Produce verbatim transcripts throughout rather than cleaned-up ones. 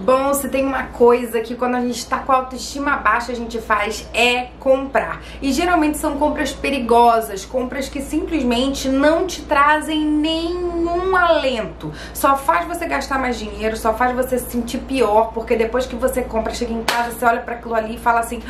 Bom, se tem uma coisa que quando a gente tá com a autoestima baixa a gente faz é comprar. E geralmente são compras perigosas, compras que simplesmente não te trazem nenhum alento. Só faz você gastar mais dinheiro, só faz você se sentir pior, porque depois que você compra, chega em casa, você olha pra aquilo ali e fala assim: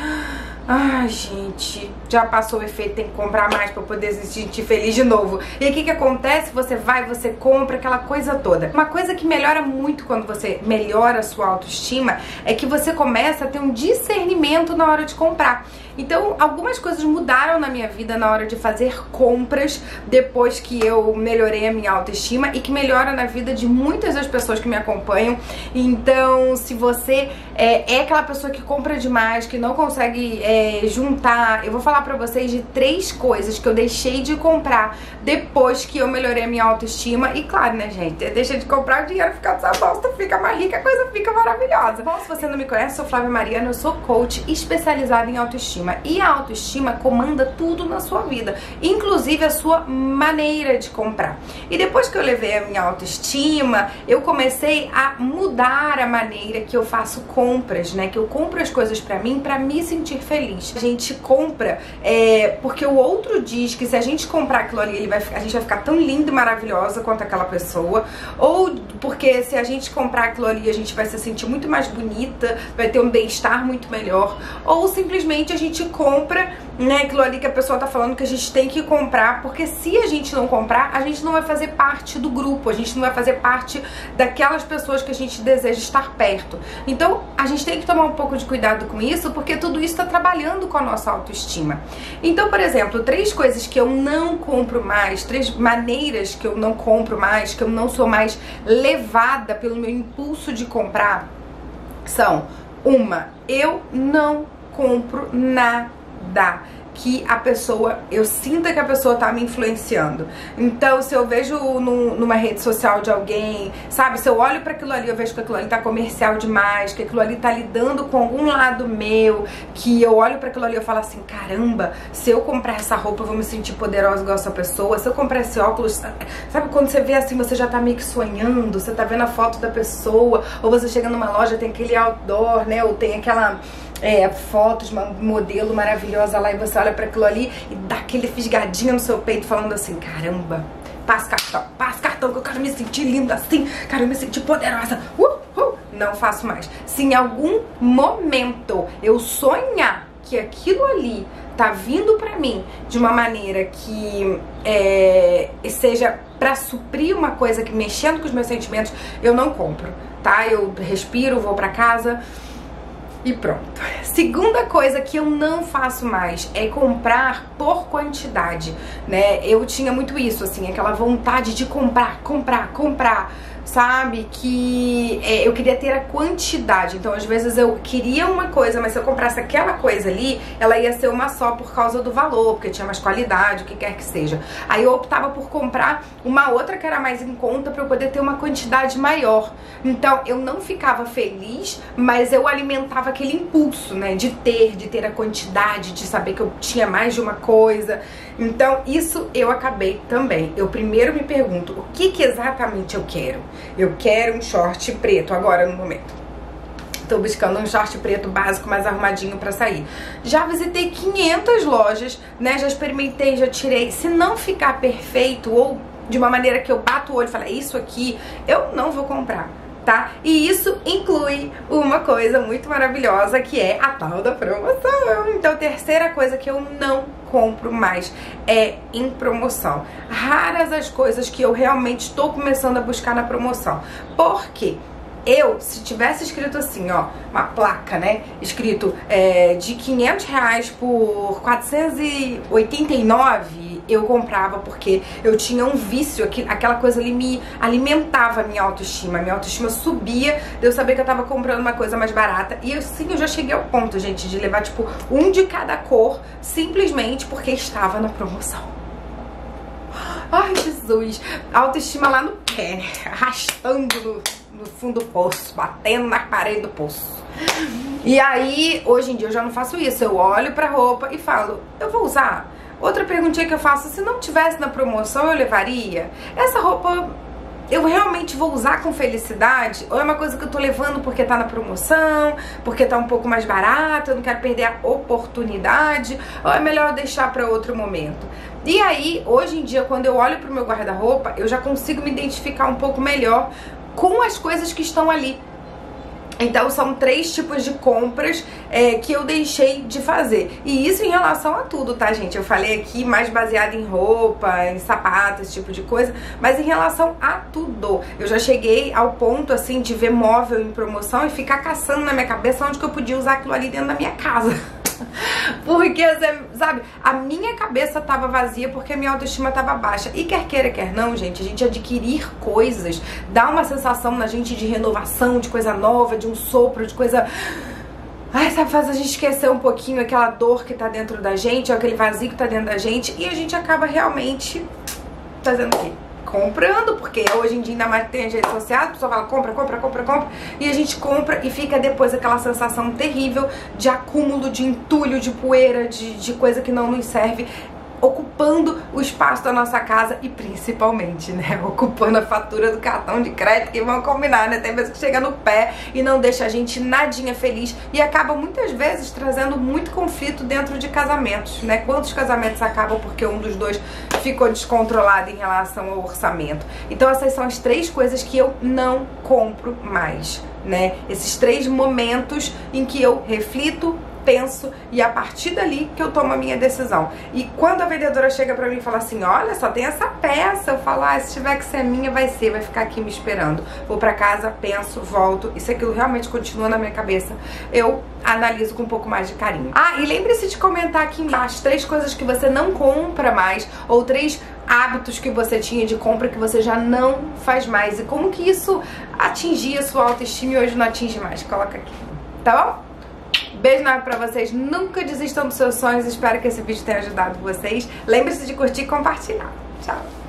ai, gente, já passou o efeito, tem que comprar mais pra poder se sentir feliz de novo. E aí o que que acontece? Você vai, você compra, aquela coisa toda. Uma coisa que melhora muito quando você melhora a sua autoestima é que você começa a ter um discernimento na hora de comprar. Então, algumas coisas mudaram na minha vida na hora de fazer compras depois que eu melhorei a minha autoestima e que melhora na vida de muitas das pessoas que me acompanham. Então, se você é, é aquela pessoa que compra demais, que não consegue é, juntar, eu vou falar pra vocês de três coisas que eu deixei de comprar depois que eu melhorei a minha autoestima. E claro, né, gente, deixa de comprar, o dinheiro fica na sua bolsa, fica mais rica, a coisa fica maravilhosa. Bom, se você não me conhece, eu sou Flávia Mariano, eu sou coach especializada em autoestima. E a autoestima comanda tudo na sua vida, inclusive a sua maneira de comprar. E depois que eu levei a minha autoestima, eu comecei a mudar a maneira que eu faço compras, né? Que eu compro as coisas pra mim, pra me sentir feliz. A gente compra é, porque o outro diz que se a gente comprar aquilo ali, ele vai, a gente vai ficar tão linda e maravilhosa quanto aquela pessoa, ou porque se a gente comprar aquilo ali, a gente vai se sentir muito mais bonita, vai ter um bem-estar muito melhor, ou simplesmente a gente compra, né, aquilo ali que a pessoa tá falando que a gente tem que comprar, porque se a gente não comprar, a gente não vai fazer parte do grupo, a gente não vai fazer parte daquelas pessoas que a gente deseja estar perto. Então, a gente tem que tomar um pouco de cuidado com isso, porque tudo isso tá trabalhando com a nossa autoestima. Então, por exemplo, três coisas que eu não compro mais, três maneiras que eu não compro mais, que eu não sou mais levada pelo meu impulso de comprar, são: uma, eu não compro nada que a pessoa, eu sinta que a pessoa tá me influenciando. Então, se eu vejo no, numa rede social de alguém, sabe, se eu olho pra aquilo ali, eu vejo que aquilo ali tá comercial demais, que aquilo ali tá lidando com algum lado meu, que eu olho pra aquilo ali e eu falo assim: caramba, se eu comprar essa roupa eu vou me sentir poderosa igual essa pessoa, se eu comprar esse óculos, sabe quando você vê assim, você já tá meio que sonhando, você tá vendo a foto da pessoa, ou você chega numa loja, tem aquele outdoor, né, ou tem aquela É, fotos, uma modelo maravilhosa lá, e você olha pra aquilo ali e dá aquele fisgadinho no seu peito falando assim: caramba, passa cartão, passa cartão que eu quero me sentir linda assim, quero me sentir poderosa. uh, uh. Não faço mais. Se em algum momento eu sonhar que aquilo ali tá vindo pra mim de uma maneira que é, seja pra suprir uma coisa que mexendo com os meus sentimentos, eu não compro, tá? Eu respiro, vou pra casa e pronto. Segunda coisa que eu não faço mais é comprar por quantidade, né? Eu tinha muito isso, assim, aquela vontade de comprar, comprar, comprar, sabe? Que é, eu queria ter a quantidade. Então, às vezes eu queria uma coisa, mas se eu comprasse aquela coisa ali, ela ia ser uma só por causa do valor, porque tinha mais qualidade, o que quer que seja. Aí eu optava por comprar uma outra que era mais em conta pra eu poder ter uma quantidade maior. Então, eu não ficava feliz, mas eu alimentava aquele impulso, né? De ter, de ter a quantidade, de saber que eu tinha mais de uma coisa. Então, isso eu acabei também. Eu primeiro me pergunto: o que que exatamente eu quero? Eu quero um short preto agora no momento. Tô buscando um short preto básico, mais arrumadinho pra sair. Já visitei quinhentas lojas, né? Já experimentei, já tirei. Se não ficar perfeito ou de uma maneira que eu bato o olho e falo: é isso aqui, eu não vou comprar, tá? E isso inclui uma coisa muito maravilhosa, que é a tal da promoção. Então, terceira coisa que eu não compro mais é em promoção. Raras as coisas que eu realmente estou começando a buscar na promoção. Por quê? Eu, se tivesse escrito assim, ó, uma placa, né, escrito é, de quinhentos reais por quatrocentos e oitenta e nove, eu comprava, porque eu tinha um vício, aquela coisa ali me alimentava a minha autoestima, a minha autoestima subia de eu saber que eu tava comprando uma coisa mais barata. E eu, sim, eu já cheguei ao ponto, gente, de levar, tipo, um de cada cor, simplesmente porque estava na promoção. Ai, Jesus, a autoestima lá no pé, né, arrastando no... no fundo do poço, batendo na parede do poço. E aí, hoje em dia eu já não faço isso. Eu olho pra roupa e falo: eu vou usar? Outra perguntinha que eu faço: se não tivesse na promoção, eu levaria? Essa roupa eu realmente vou usar com felicidade? Ou é uma coisa que eu tô levando porque tá na promoção, porque tá um pouco mais barato, eu não quero perder a oportunidade, ou é melhor eu deixar pra outro momento? E aí, hoje em dia, quando eu olho pro meu guarda-roupa, eu já consigo me identificar um pouco melhor com as coisas que estão ali. Então são três tipos de compras é, que eu deixei de fazer. E isso em relação a tudo, tá, gente? Eu falei aqui mais baseado em roupa, em sapato, esse tipo de coisa, mas em relação a tudo. Eu já cheguei ao ponto, assim, de ver móvel em promoção e ficar caçando na minha cabeça onde que eu podia usar aquilo ali dentro da minha casa. Porque, sabe, a minha cabeça tava vazia porque a minha autoestima tava baixa. E quer queira, quer não, gente, a gente adquirir coisas dá uma sensação na gente de renovação, de coisa nova, de um sopro, de coisa... Ai, sabe, faz a gente esquecer um pouquinho aquela dor que tá dentro da gente, aquele vazio que tá dentro da gente, e a gente acaba realmente fazendo o quê? Comprando, porque hoje em dia ainda mais tem as redes sociais, a pessoa fala compra, compra, compra, compra, e a gente compra e fica depois aquela sensação terrível de acúmulo, de entulho, de poeira, de, de coisa que não nos serve, ocupando o espaço da nossa casa e principalmente, né, ocupando a fatura do cartão de crédito, que vão combinar, né, tem vezes que chega no pé e não deixa a gente nadinha feliz e acaba muitas vezes trazendo muito conflito dentro de casamentos, né, quantos casamentos acabam porque um dos dois ficou descontrolado em relação ao orçamento. Então essas são as três coisas que eu não compro mais, né, esses três momentos em que eu reflito, penso e a partir dali que eu tomo a minha decisão. E quando a vendedora chega pra mim e fala assim, olha, só tem essa peça, eu falo, ah, se tiver que ser minha, vai ser, vai ficar aqui me esperando. Vou pra casa, penso, volto, e se aquilo realmente continua na minha cabeça, eu analiso com um pouco mais de carinho. Ah, e lembre-se de comentar aqui embaixo três coisas que você não compra mais, ou três hábitos que você tinha de compra que você já não faz mais, e como que isso atingia a sua autoestima e hoje não atinge mais. Coloca aqui, tá bom? Beijo enorme pra vocês, nunca desistam dos seus sonhos, espero que esse vídeo tenha ajudado vocês. Lembre-se de curtir e compartilhar. Tchau!